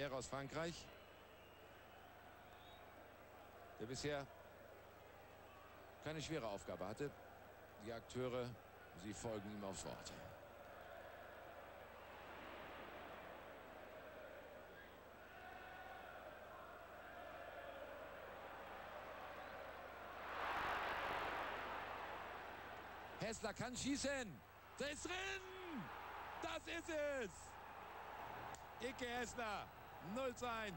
Er aus Frankreich, der bisher keine schwere Aufgabe hatte. Die Akteure, sie folgen ihm aufs Wort. Hässler kann schießen. Der ist drin. Das ist es. Icke Hässler. 0:1.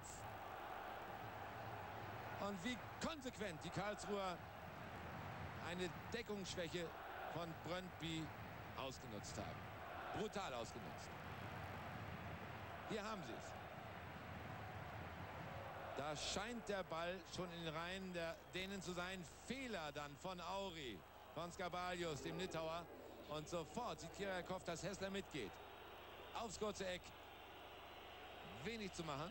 Und wie konsequent die Karlsruher eine Deckungsschwäche von Brøndby ausgenutzt haben. Brutal ausgenutzt. Hier haben sie es. Da scheint der Ball schon in den Reihen der Dänen zu sein. Fehler dann von Auri, von Skabalius, dem Litauer. Und sofort sieht Kyriakov, dass Hässler mitgeht. Aufs kurze Eck. Wenig zu machen.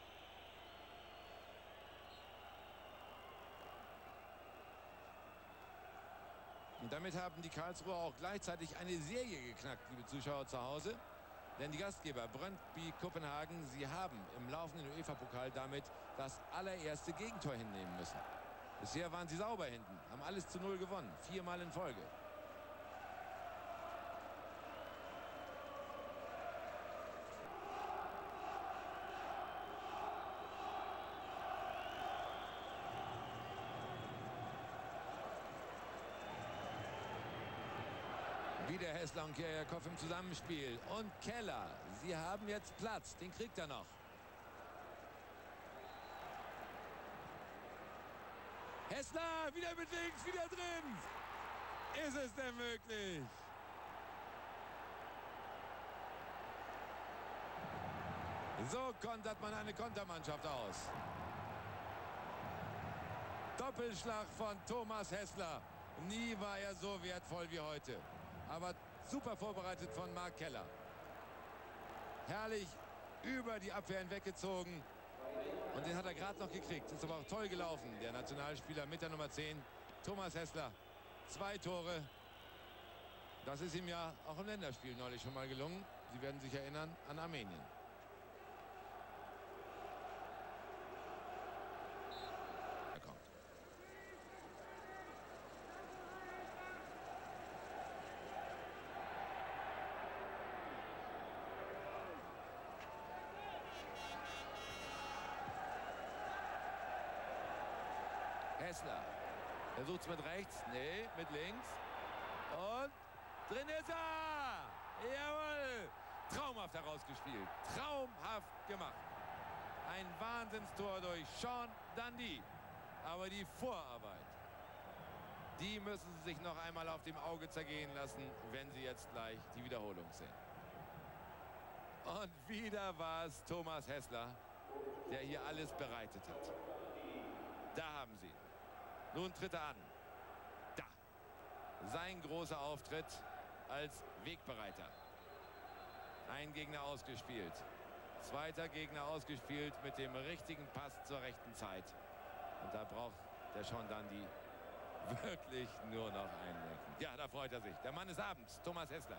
Und damit haben die Karlsruher auch gleichzeitig eine Serie geknackt, liebe Zuschauer zu Hause. Denn die Gastgeber Brøndby Kopenhagen, sie haben im laufenden UEFA-Pokal damit das allererste Gegentor hinnehmen müssen. Bisher waren sie sauber hinten, haben alles zu 0 gewonnen, 4-mal in Folge. Wieder Hässler und Kyriakov im Zusammenspiel. Und Keller. Sie haben jetzt Platz. Den kriegt er noch. Hässler wieder mit links, wieder drin. Ist es denn möglich? So kontert man eine Kontermannschaft aus. Doppelschlag von Thomas Hässler. Nie war er so wertvoll wie heute. Aber super vorbereitet von Marc Keller. Herrlich über die Abwehr hinweggezogen. Und den hat er gerade noch gekriegt. Ist aber auch toll gelaufen, der Nationalspieler mit der Nummer 10, Thomas Hässler. 2 Tore. Das ist ihm ja auch im Länderspiel neulich schon mal gelungen. Sie werden sich erinnern an Armenien. Er kommt. Hässler versucht es mit rechts, nee, mit links. Und drin ist er! Jawohl! Traumhaft herausgespielt, traumhaft gemacht. Ein Wahnsinnstor durch Sean Dundee. Aber die Vorarbeit, die müssen Sie sich noch einmal auf dem Auge zergehen lassen, wenn Sie jetzt gleich die Wiederholung sehen. Und wieder war es Thomas Hässler, der hier alles bereitet hat. Da haben Sie ihn. Nun tritt er an. Da. Sein großer Auftritt als Wegbereiter. Ein Gegner ausgespielt. Zweiter Gegner ausgespielt mit dem richtigen Pass zur rechten Zeit. Und da braucht der Sean Dundee wirklich nur noch einlenken. Ja, da freut er sich. Der Mann des Abends, Thomas Hässler.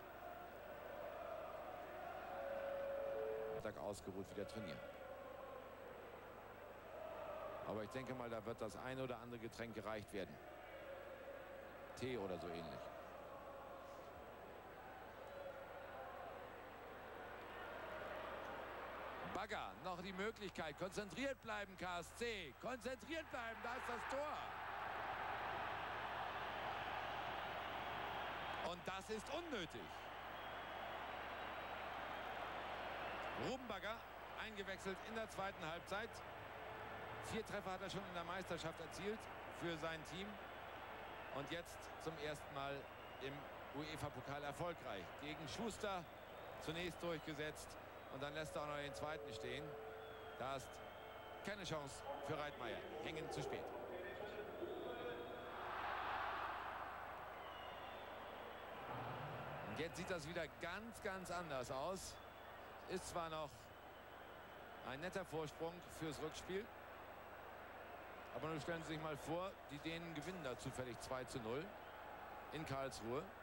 Ausgeruht wieder trainieren. Aber ich denke mal, da wird das eine oder andere Getränk gereicht werden. Tee oder so ähnlich. Bagger, noch die Möglichkeit. Konzentriert bleiben, KSC. Konzentriert bleiben, da ist das Tor. Und das ist unnötig. Ruben Bagger eingewechselt in der zweiten Halbzeit. 4 Treffer hat er schon in der Meisterschaft erzielt für sein Team. Und jetzt zum ersten Mal im UEFA-Pokal erfolgreich. Gegen Schuster zunächst durchgesetzt. Und dann lässt er auch noch den zweiten stehen. Da ist keine Chance für Reitmeier. Hängen zu spät. Und jetzt sieht das wieder ganz, ganz anders aus. Ist zwar noch ein netter Vorsprung fürs Rückspiel. Aber nun stellen Sie sich mal vor, die Dänen gewinnen da zufällig 2:0 in Karlsruhe.